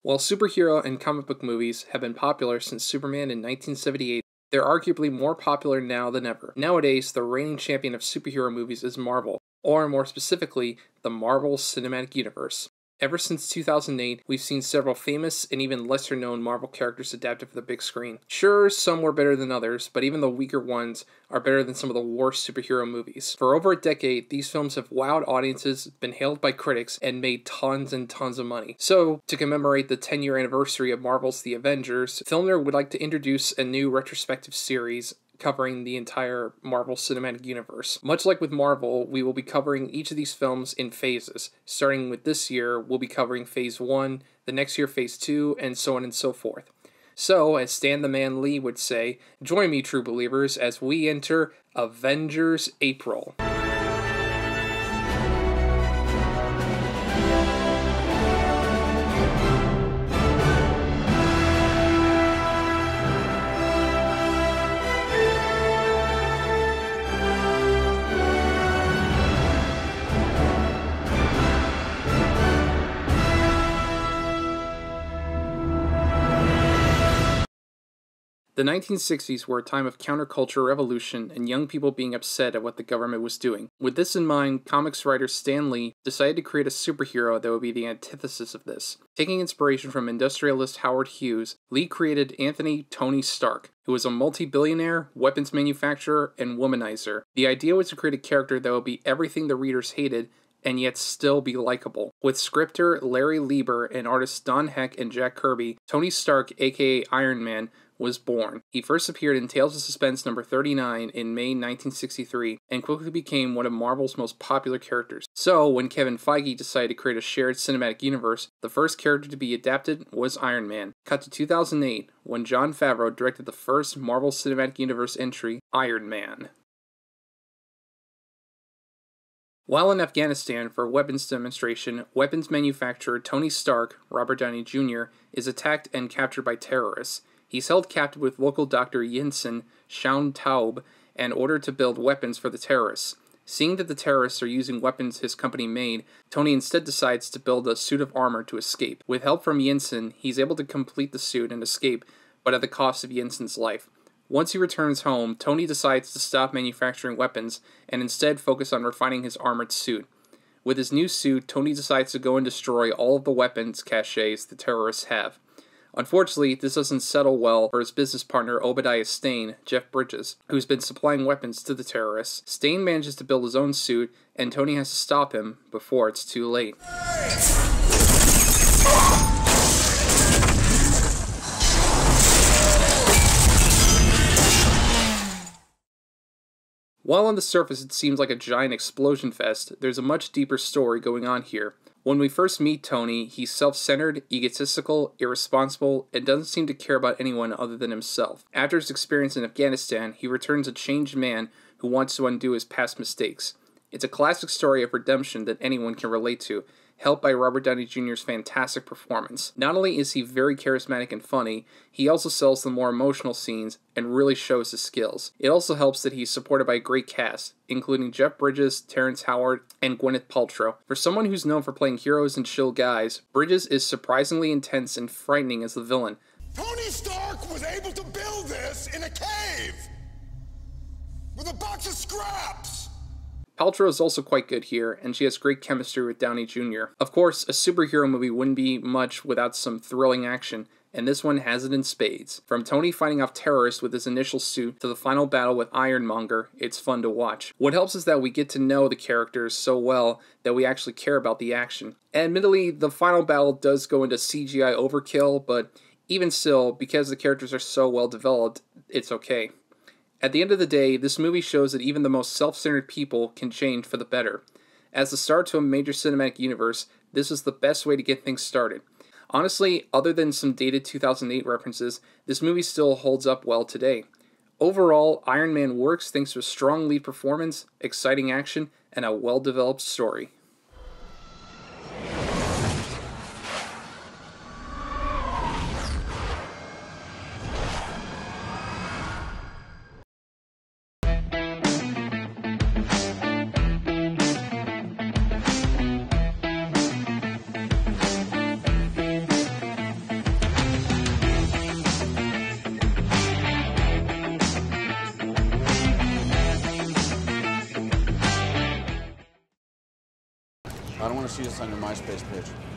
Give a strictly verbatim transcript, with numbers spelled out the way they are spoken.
While superhero and comic book movies have been popular since Superman in nineteen seventy-eight, they're arguably more popular now than ever. Nowadays, the reigning champion of superhero movies is Marvel, or more specifically, the Marvel Cinematic Universe. Ever since two thousand eight, we've seen several famous and even lesser-known Marvel characters adapted for the big screen. Sure, some were better than others, but even the weaker ones are better than some of the worst superhero movies. For over a decade, these films have wowed audiences, been hailed by critics, and made tons and tons of money. So, to commemorate the ten-year anniversary of Marvel's The Avengers, FilmNerd would like to introduce a new retrospective series covering the entire Marvel Cinematic Universe. Much like with Marvel, we will be covering each of these films in phases. Starting with this year, we'll be covering Phase one, the next year Phase two, and so on and so forth. So, as Stan the Man Lee would say, join me, true believers, as we enter Avengers April. The nineteen sixties were a time of counterculture revolution and young people being upset at what the government was doing. With this in mind, comics writer Stan Lee decided to create a superhero that would be the antithesis of this. Taking inspiration from industrialist Howard Hughes, Lee created Anthony Tony Stark, who was a multi-billionaire, weapons manufacturer, and womanizer. The idea was to create a character that would be everything the readers hated, and yet still be likable. With scripter Larry Lieber and artists Don Heck and Jack Kirby, Tony Stark, aka Iron Man, was born. He first appeared in Tales of Suspense number thirty-nine in May nineteen sixty-three, and quickly became one of Marvel's most popular characters. So, when Kevin Feige decided to create a shared cinematic universe, the first character to be adapted was Iron Man. Cut to two thousand eight, when Jon Favreau directed the first Marvel Cinematic Universe entry, Iron Man. While in Afghanistan for a weapons demonstration, weapons manufacturer Tony Stark, Robert Downey Junior, is attacked and captured by terrorists. He's held captive with local Doctor Yinsen Shaun Taub and ordered to build weapons for the terrorists. Seeing that the terrorists are using weapons his company made, Tony instead decides to build a suit of armor to escape. With help from Yinsen, he's able to complete the suit and escape, but at the cost of Yinsen's life. Once he returns home, Tony decides to stop manufacturing weapons and instead focus on refining his armored suit. With his new suit, Tony decides to go and destroy all of the weapons caches the terrorists have. Unfortunately, this doesn't settle well for his business partner Obadiah Stane, Jeff Bridges, who's been supplying weapons to the terrorists. Stane manages to build his own suit, and Tony has to stop him before it's too late. While on the surface it seems like a giant explosion fest, there's a much deeper story going on here. When we first meet Tony, he's self-centered, egotistical, irresponsible, and doesn't seem to care about anyone other than himself. After his experience in Afghanistan, he returns a changed man who wants to undo his past mistakes. It's a classic story of redemption that anyone can relate to, helped by Robert Downey Junior's fantastic performance. Not only is he very charismatic and funny, he also sells the more emotional scenes and really shows his skills. It also helps that he's supported by a great cast, including Jeff Bridges, Terrence Howard, and Gwyneth Paltrow. For someone who's known for playing heroes and chill guys, Bridges is surprisingly intense and frightening as the villain. Tony Stark was able to build this in a cave with a box of scraps! Paltrow is also quite good here, and she has great chemistry with Downey Junior Of course, a superhero movie wouldn't be much without some thrilling action, and this one has it in spades. From Tony fighting off terrorists with his initial suit to the final battle with Ironmonger, it's fun to watch. What helps is that we get to know the characters so well that we actually care about the action. Admittedly, the final battle does go into C G I overkill, but even still, because the characters are so well developed, it's okay. At the end of the day, this movie shows that even the most self-centered people can change for the better. As the start to a major cinematic universe, this is the best way to get things started. Honestly, other than some dated two thousand eight references, this movie still holds up well today. Overall, Iron Man works thanks to a strong lead performance, exciting action, and a well-developed story. want to see this on your MySpace page.